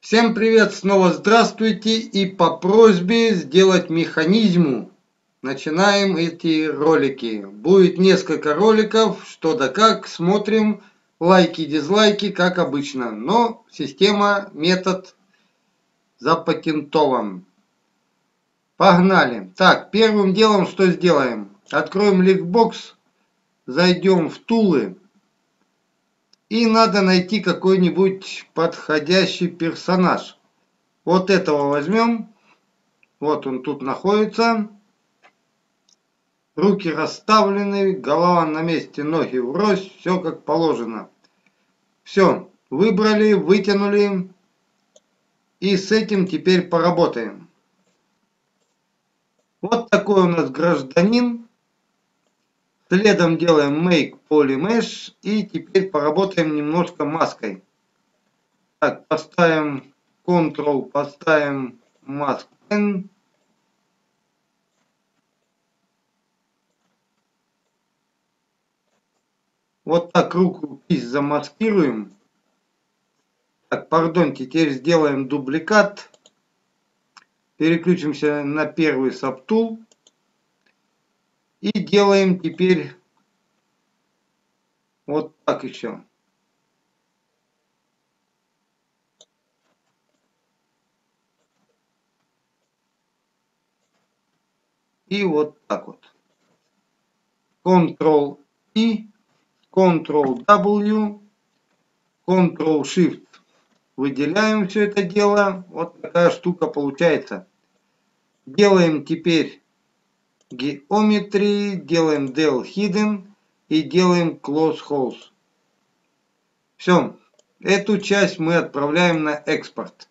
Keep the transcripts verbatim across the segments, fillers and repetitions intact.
Всем привет, снова здравствуйте, и по просьбе сделать механизму начинаем эти ролики. Будет несколько роликов, что да как, смотрим, лайки, дизлайки, как обычно, но система, метод запатентован. Погнали. Так, первым делом что сделаем? Откроем ликбокс, зайдем в тулы. И надо найти какой-нибудь подходящий персонаж. Вот этого возьмем. Вот он тут находится. Руки расставлены, голова на месте, ноги врозь. Все как положено. Все, выбрали, вытянули. И с этим теперь поработаем. Вот такой у нас гражданин. Следом делаем Make Poly Mesh. И теперь поработаем немножко маской. Так, поставим Ctrl, поставим Mask N. Вот так руку, кисть замаскируем. Так, пардон, теперь сделаем дубликат. Переключимся на первый сабтул. И делаем теперь вот так еще. И вот так вот. Ctrl-I, Ctrl-W, Ctrl-Shift. Выделяем все это дело. Вот такая штука получается. Делаем теперь Geometry, делаем Del Hidden и делаем Close Holes. Все. Эту часть мы отправляем на экспорт.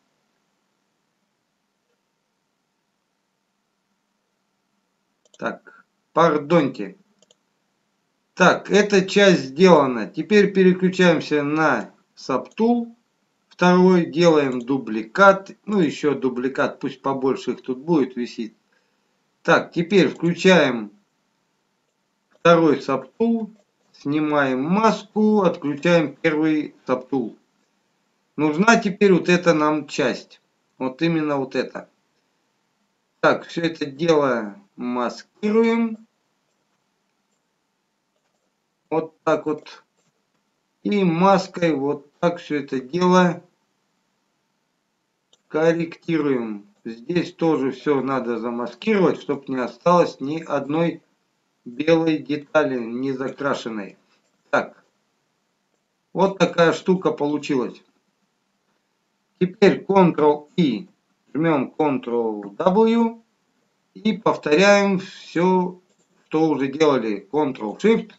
Так, пардоньте. Так, эта часть сделана. Теперь переключаемся на Subtool. Второй делаем дубликат. Ну, еще дубликат, пусть побольше их тут будет висит. Так, теперь включаем второй Subtool. Снимаем маску, отключаем первый Subtool. Нужна теперь вот эта нам часть. Вот именно вот это. Так, все это дело маскируем. Вот так вот. И маской вот так все это дело корректируем. Здесь тоже все надо замаскировать, чтобы не осталось ни одной белой детали не закрашенной. Так. Вот такая штука получилась. Теперь Ctrl-I, жмем Ctrl-W и повторяем все, что уже делали. Ctrl-Shift,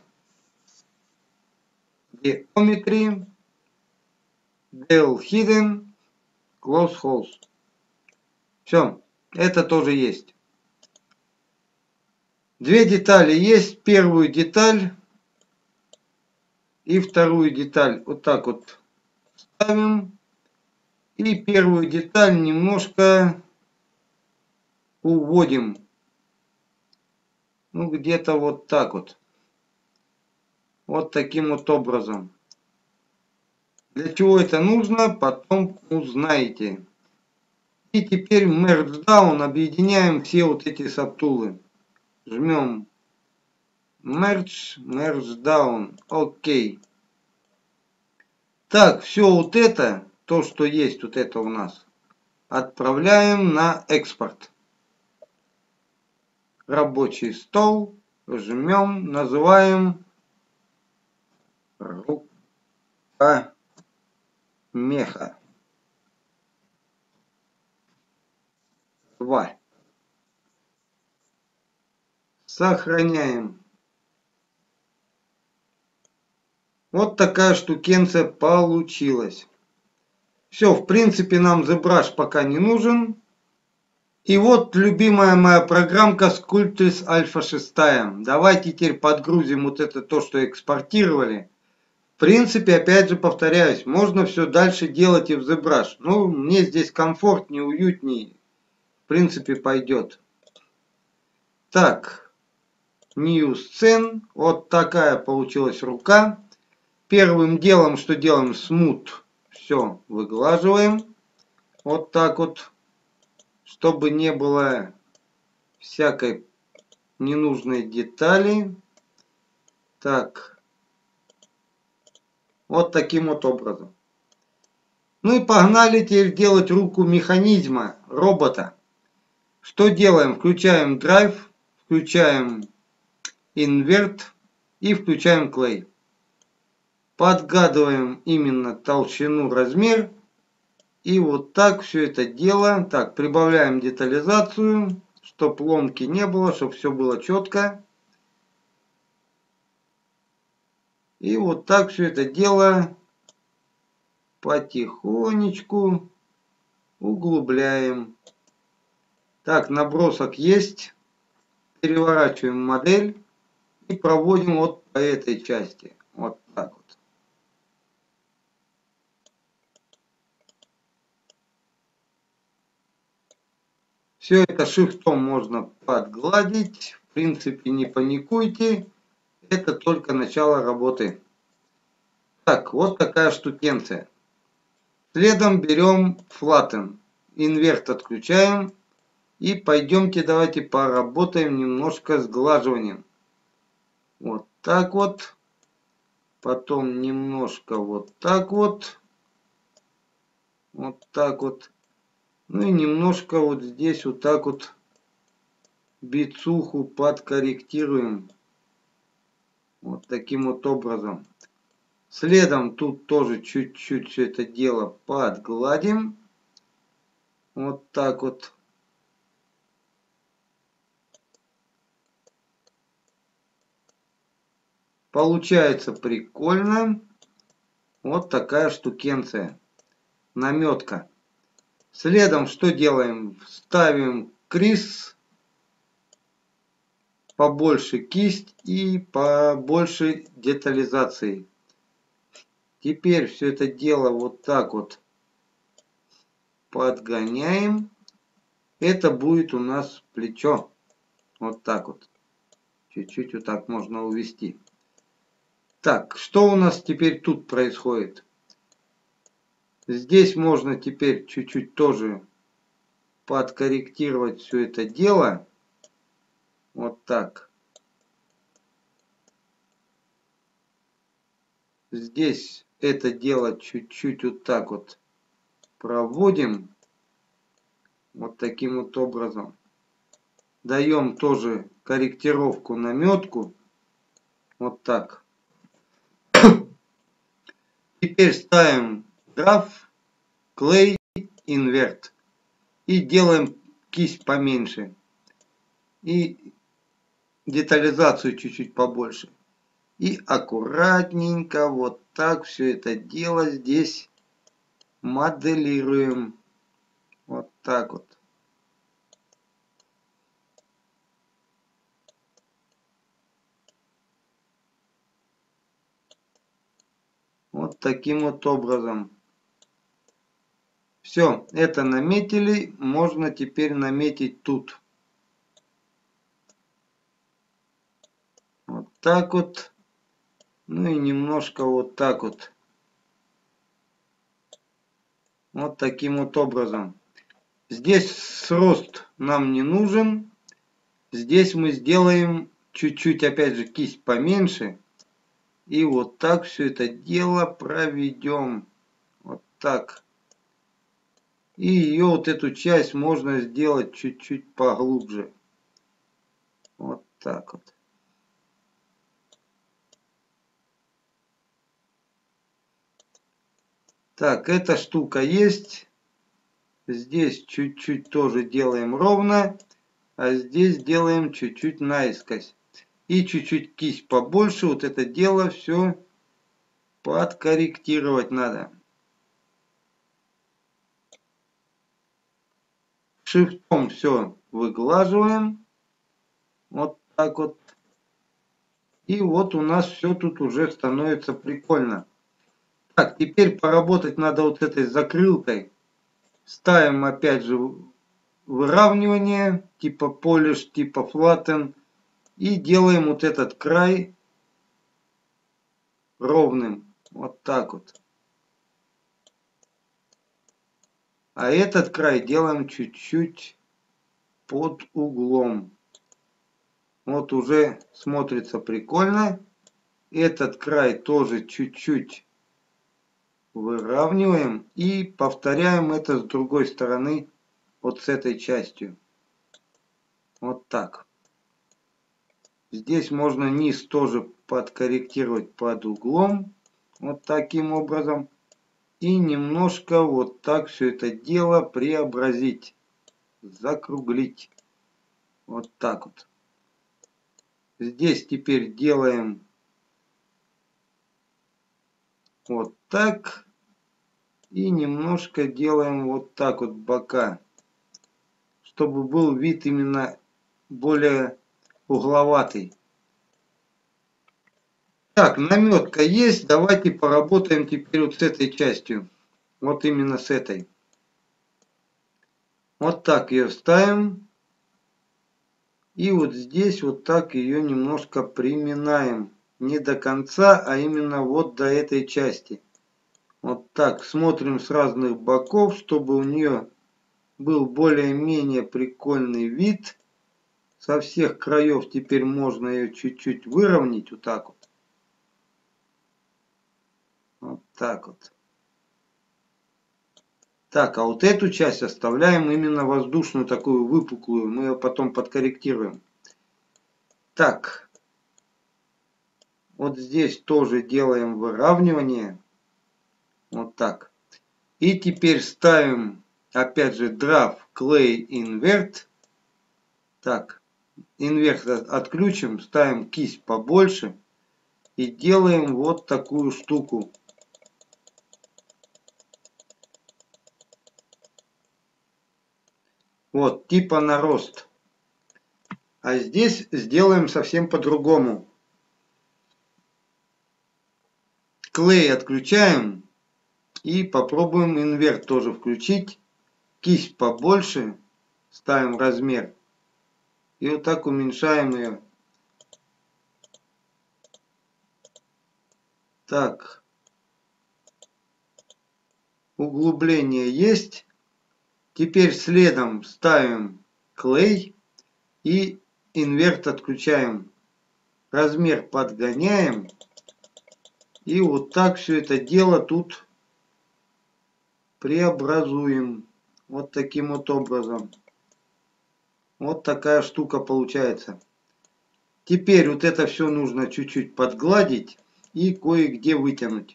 Geometry, Del Hidden, Close Holes. Все, это тоже есть. Две детали есть. Первую деталь и вторую деталь. Вот так вот ставим. И первую деталь немножко уводим. Ну, где-то вот так вот. Вот таким вот образом. Для чего это нужно, потом узнаете. И теперь в Merge Down объединяем все вот эти сабтулы. Жмем Merge, Merge Down. Окей. Так, все вот это, то, что есть вот это у нас, отправляем на экспорт. Рабочий стол. Жмем, называем рука меха. два. Сохраняем. Вот такая штукенция получилась. Все, в принципе, нам ZBrush пока не нужен. И вот любимая моя программка Sculptris Alpha шесть. Давайте теперь подгрузим вот это то, что экспортировали. В принципе, опять же повторяюсь, можно все дальше делать и в ZBrush. Ну, мне здесь комфортнее, уютнее. В принципе, пойдет. Так, New Scene. Вот такая получилась рука. Первым делом, что делаем, Smooth. Все выглаживаем. Вот так вот, чтобы не было всякой ненужной детали. Так, вот таким вот образом. Ну и погнали теперь делать руку механизма, робота. Что делаем? Включаем драйв, включаем инверт и включаем клей. Подгадываем именно толщину, размер. И вот так все это дело. Так, прибавляем детализацию, чтобы ломки не было, чтобы все было четко. И вот так все это дело потихонечку углубляем. Так, набросок есть. Переворачиваем модель и проводим вот по этой части. Вот так вот. Все это шрифтом можно подгладить. В принципе, не паникуйте. Это только начало работы. Так, вот такая штукенция. Следом берем Flatten. Инверт отключаем. И пойдемте давайте поработаем немножко с сглаживанием. Вот так вот. Потом немножко вот так вот. Вот так вот. Ну и немножко вот здесь вот так вот бицуху подкорректируем. Вот таким вот образом. Следом тут тоже чуть-чуть все это дело подгладим. Вот так вот. Получается прикольно. Вот такая штукенция. Наметка. Следом что делаем? Ставим крис. Побольше кисть и побольше детализации. Теперь все это дело вот так вот подгоняем. Это будет у нас плечо. Вот так вот. Чуть-чуть вот так можно увести. Так, что у нас теперь тут происходит? Здесь можно теперь чуть-чуть тоже подкорректировать все это дело. Вот так. Здесь это дело чуть-чуть вот так вот проводим. Вот таким вот образом. Даем тоже корректировку, наметку. Вот так. Теперь ставим граф, клей, инверт. И делаем кисть поменьше. И детализацию чуть-чуть побольше. И аккуратненько вот так все это дело здесь моделируем. Вот так вот. Вот таким вот образом. Все, это наметили. Можно теперь наметить тут. Вот так вот. Ну и немножко вот так вот. Вот таким вот образом. Здесь срост нам не нужен. Здесь мы сделаем чуть-чуть, опять же, кисть поменьше. И вот так все это дело проведем. Вот так. И ее вот эту часть можно сделать чуть-чуть поглубже. Вот так вот. Так, эта штука есть. Здесь чуть-чуть тоже делаем ровно. А здесь делаем чуть-чуть наискось. И чуть-чуть кисть побольше. Вот это дело все подкорректировать надо. Шрифтом все выглаживаем. Вот так вот. И вот у нас все тут уже становится прикольно. Так, теперь поработать надо вот этой закрылкой. Ставим опять же выравнивание, типа polish, типа flatten. И делаем вот этот край ровным. Вот так вот. А этот край делаем чуть-чуть под углом. Вот уже смотрится прикольно. Этот край тоже чуть-чуть выравниваем и повторяем это с другой стороны, вот с этой частью. Вот так. Здесь можно низ тоже подкорректировать под углом. Вот таким образом. И немножко вот так все это дело преобразить. Закруглить. Вот так вот. Здесь теперь делаем вот так. И немножко делаем вот так вот бока. Чтобы был вид именно более угловатый. Так, наметка есть. Давайте поработаем теперь вот с этой частью. Вот именно с этой. Вот так ее ставим. И вот здесь вот так ее немножко приминаем. Не до конца, а именно вот до этой части. Вот так смотрим с разных боков, чтобы у нее был более-менее прикольный вид. Со всех краев теперь можно ее чуть-чуть выровнять. Вот так вот. Вот так вот. Так, а вот эту часть оставляем именно воздушную, такую выпуклую. Мы ее потом подкорректируем. Так. Вот здесь тоже делаем выравнивание. Вот так. И теперь ставим, опять же, Draw Clay Invert. Так. Инверт отключим, ставим кисть побольше. И делаем вот такую штуку. Вот, типа нарост. А здесь сделаем совсем по-другому. Клей отключаем. И попробуем инверт тоже включить. Кисть побольше. Ставим размер. И вот так уменьшаем ее. Так. Углубление есть. Теперь следом ставим клей. И инверт отключаем. Размер подгоняем. И вот так все это дело тут преобразуем. Вот таким вот образом. Вот такая штука получается. Теперь вот это все нужно чуть-чуть подгладить и кое-где вытянуть.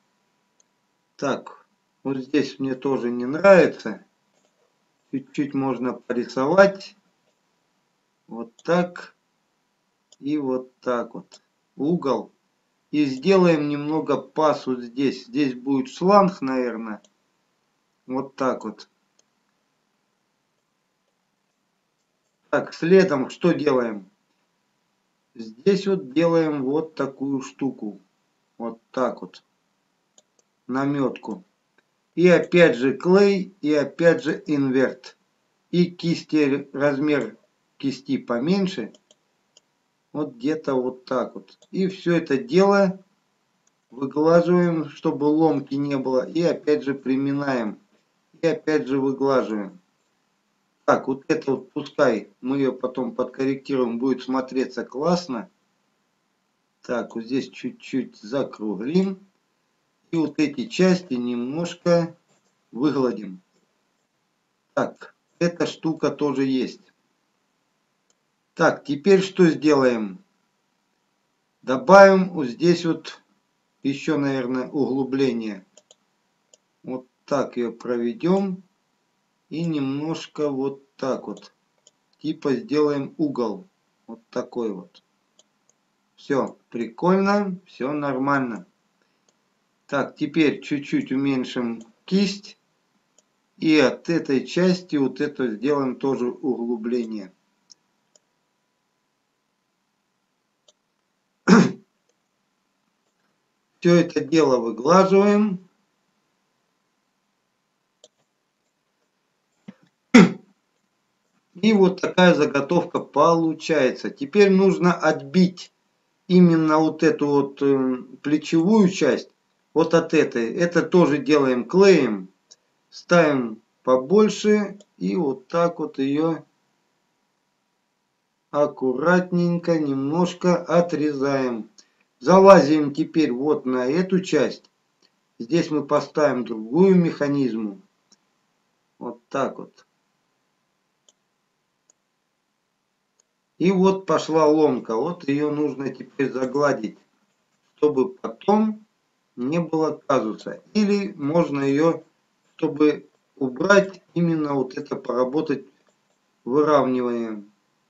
Так, вот здесь мне тоже не нравится. Чуть-чуть можно порисовать. Вот так. И вот так вот. Угол. И сделаем немного паз вот здесь. Здесь будет шланг, наверное. Вот так вот. Так, следом что делаем? Здесь вот делаем вот такую штуку. Вот так вот. Наметку. И опять же клей, и опять же инверт. И кисти, размер кисти поменьше. Вот где-то вот так вот. И все это дело выглаживаем, чтобы ломки не было. И опять же приминаем. И опять же выглаживаем. Так, вот это вот пускай мы ее потом подкорректируем, будет смотреться классно. Так, вот здесь чуть-чуть закруглим. И вот эти части немножко выгладим. Так, эта штука тоже есть. Так, теперь что сделаем? Добавим вот здесь вот еще, наверное, углубление. Вот так ее проведем. И немножко вот так вот. Типа сделаем угол. Вот такой вот. Все, прикольно, все нормально. Так, теперь чуть-чуть уменьшим кисть. И от этой части вот это сделаем тоже углубление. Все это дело выглаживаем. И вот такая заготовка получается. Теперь нужно отбить именно вот эту вот э, плечевую часть вот от этой. Это тоже делаем клеем. Ставим побольше и вот так вот ее аккуратненько немножко отрезаем. Залазим теперь вот на эту часть. Здесь мы поставим другую механизму. Вот так вот. И вот пошла ломка. Вот ее нужно теперь загладить, чтобы потом не было казуса. Или можно ее, чтобы убрать, именно вот это поработать выравниванием.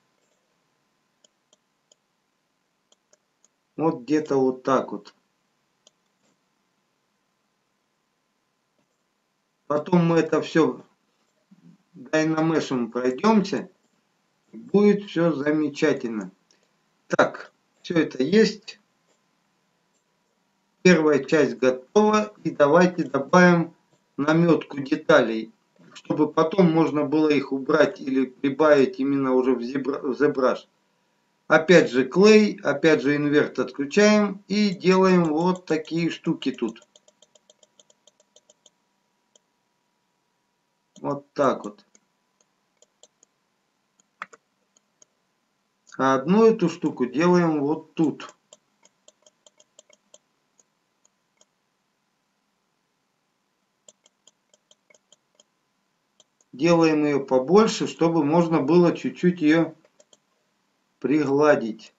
Вот где-то вот так вот. Потом мы это все дайнамешем пройдемся. Будет все замечательно. Так, все это есть. Первая часть готова. И давайте добавим наметку деталей, чтобы потом можно было их убрать или прибавить именно уже в ZBrush. Опять же клей, опять же инверт отключаем и делаем вот такие штуки тут. Вот так вот. А одну эту штуку делаем вот тут. Делаем ее побольше, чтобы можно было чуть-чуть ее пригладить.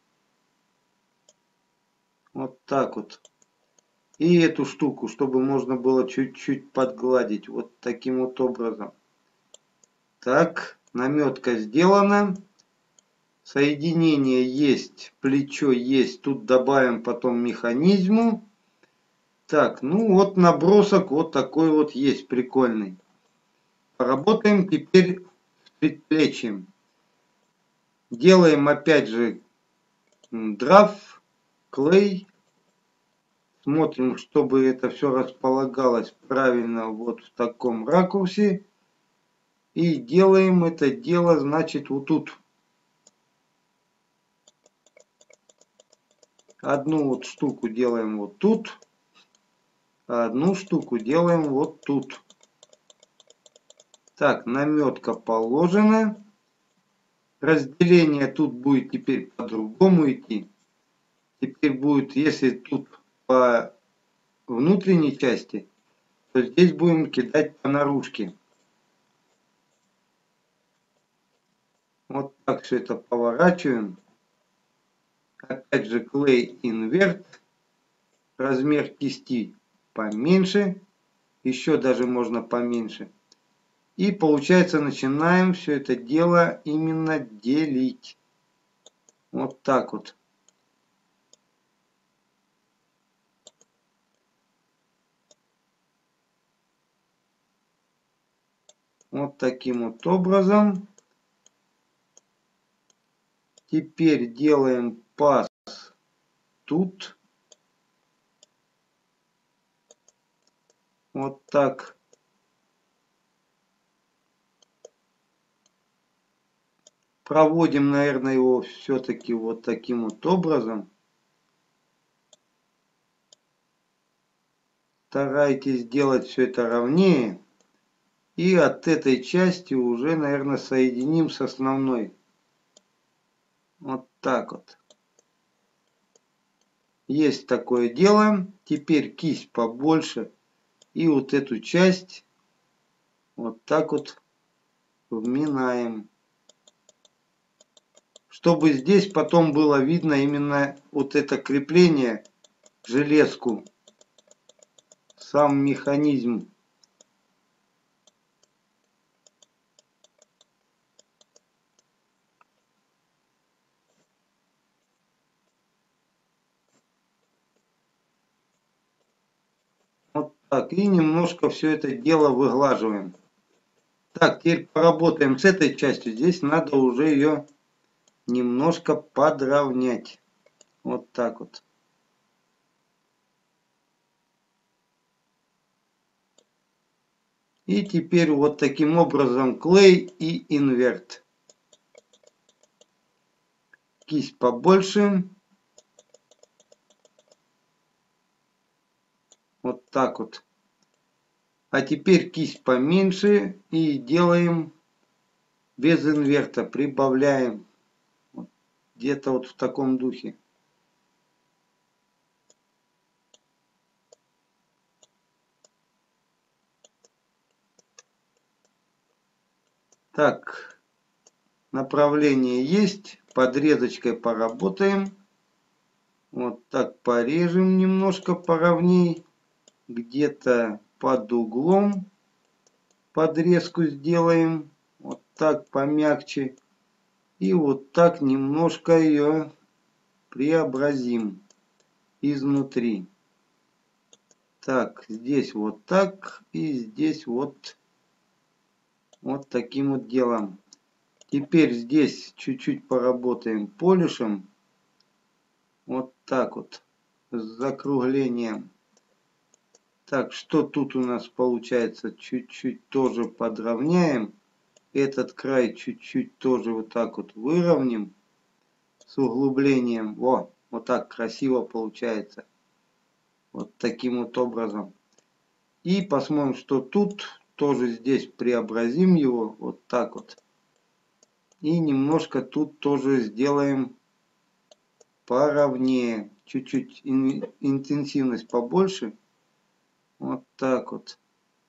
Вот так вот. И эту штуку, чтобы можно было чуть-чуть подгладить. Вот таким вот образом. Так, наметка сделана. Соединение есть, плечо есть. Тут добавим потом механизму. Так, ну вот набросок вот такой вот есть, прикольный. Поработаем теперь с предплечьем. Делаем опять же драф, клей. Смотрим, чтобы это все располагалось правильно вот в таком ракурсе. И делаем это дело, значит, вот тут. Одну вот штуку делаем вот тут. А одну штуку делаем вот тут. Так, наметка положена. Разделение тут будет теперь по-другому идти. Теперь будет, если тут по внутренней части, то здесь будем кидать по наружке. Вот так все это поворачиваем. Опять же клей инверт. Размер кисти поменьше. Еще даже можно поменьше. И получается начинаем все это дело именно делить. Вот так вот. Вот таким вот образом. Теперь делаем паз тут. Вот так. Проводим, наверное, его все-таки вот таким вот образом. Старайтесь сделать все это ровнее. И от этой части уже, наверное, соединим с основной. Вот так вот. Есть такое дело. Теперь кисть побольше. И вот эту часть вот так вот вминаем. Чтобы здесь потом было видно именно вот это крепление, железку, сам механизм. Вот так. И немножко все это дело выглаживаем. Так, теперь поработаем с этой частью. Здесь надо уже ее немножко подровнять. Вот так вот. И теперь вот таким образом клей и инверт. Кисть побольше. Вот так вот. А теперь кисть поменьше и делаем без инверта, прибавляем. Вот, где-то вот в таком духе. Так, направление есть, подрезочкой поработаем. Вот так порежем немножко поровней, где-то под углом подрезку сделаем, вот так помягче. И вот так немножко ее преобразим изнутри. Так, здесь вот так и здесь вот, вот таким вот делом. Теперь здесь чуть-чуть поработаем полишем. Вот так вот, с закруглением. Так, что тут у нас получается? Чуть-чуть тоже подровняем. Этот край чуть-чуть тоже вот так вот выровняем. С углублением. Во, вот так красиво получается. Вот таким вот образом. И посмотрим, что тут. Тоже здесь преобразим его. Вот так вот. И немножко тут тоже сделаем поровнее. Чуть-чуть интенсивность побольше. Вот так вот.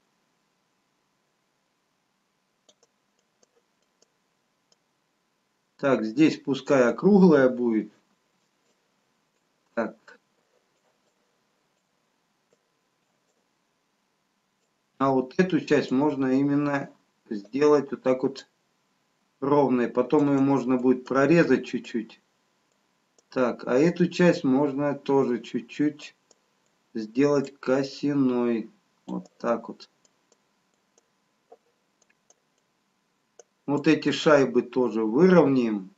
Так, здесь пускай округлая будет. Так. А вот эту часть можно именно сделать вот так вот ровной. Потом ее можно будет прорезать чуть-чуть. Так, а эту часть можно тоже чуть-чуть сделать косиной. Вот так вот. Вот эти шайбы тоже выровняем.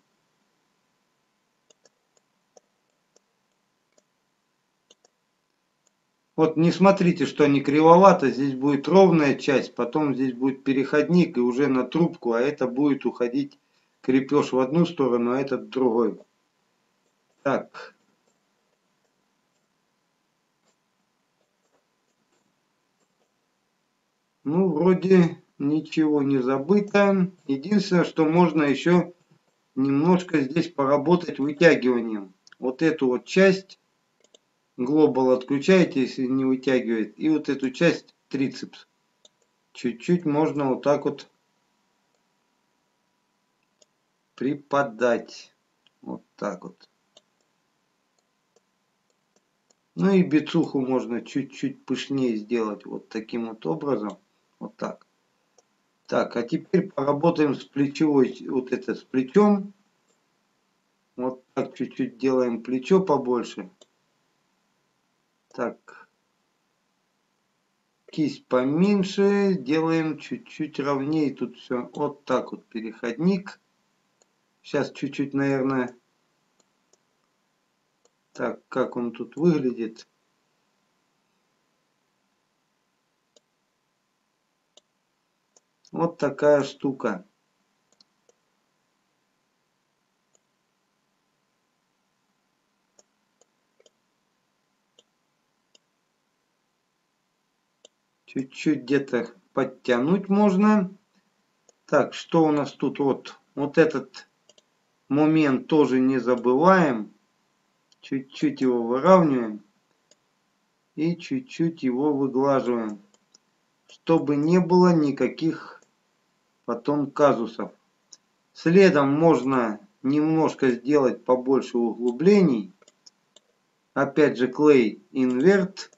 Вот не смотрите, что они кривовато. Здесь будет ровная часть, потом здесь будет переходник и уже на трубку, а это будет уходить крепеж в одну сторону, а этот в другой. Так. Ну, вроде ничего не забыто. Единственное, что можно еще немножко здесь поработать вытягиванием. Вот эту вот часть глобал отключаете, если не вытягивает. И вот эту часть трицепс. Чуть-чуть можно вот так вот припадать. Вот так вот. Ну и бицуху можно чуть-чуть пышнее сделать. Вот таким вот образом. Вот так. Так, а теперь поработаем с плечевой. Вот это с плечом. Вот так чуть-чуть делаем плечо побольше. Так. Кисть поменьше. Делаем чуть-чуть ровнее. Тут все вот так вот переходник. Сейчас чуть-чуть, наверное. Так, как он тут выглядит. Вот такая штука. Чуть-чуть где-то подтянуть можно. Так, что у нас тут? Вот, вот этот момент тоже не забываем. Чуть-чуть его выравниваем. И чуть-чуть его выглаживаем. Чтобы не было никаких потом казусов. Следом можно немножко сделать побольше углублений. Опять же клей инверт.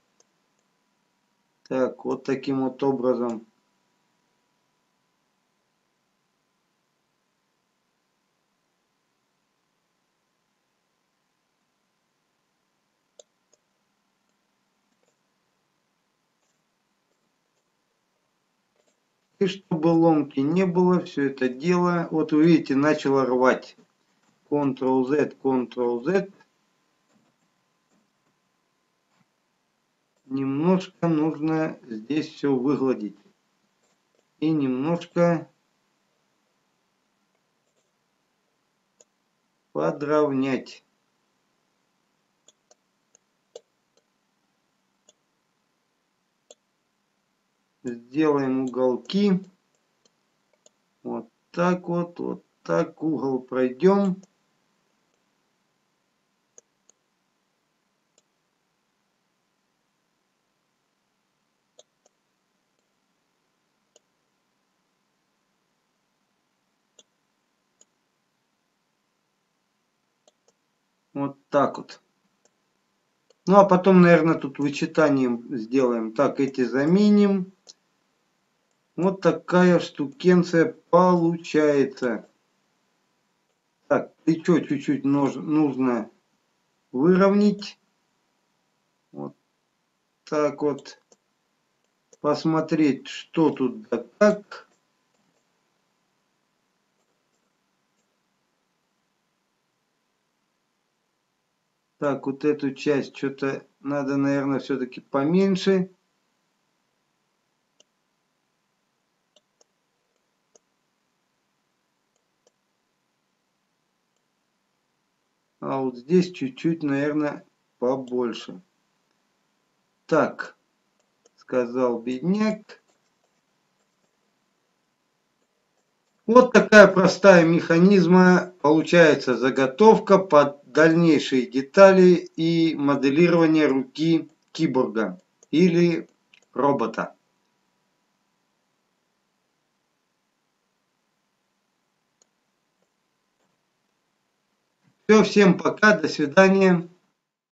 Так, вот таким вот образом. И чтобы ломки не было, все это дело, вот вы видите, начало рвать. контрол зет, контрол зет. Немножко нужно здесь все выгладить. И немножко подровнять. сделаем уголки. Вот так вот, вот так угол пройдем. Вот так вот. Ну а потом, наверное, тут вычитанием сделаем. Так, эти заменим. Вот такая штукенция получается. Так, плечо чуть-чуть нужно выровнять. Вот так вот. Посмотреть, что тут да как. Так, вот эту часть что-то надо, наверное, все-таки поменьше. А вот здесь чуть-чуть, наверное, побольше. Так, сказал бедняк. Вот такая простая механизма получается заготовка под дальнейшие детали и моделирование руки киборга или робота. Все, всем пока, до свидания.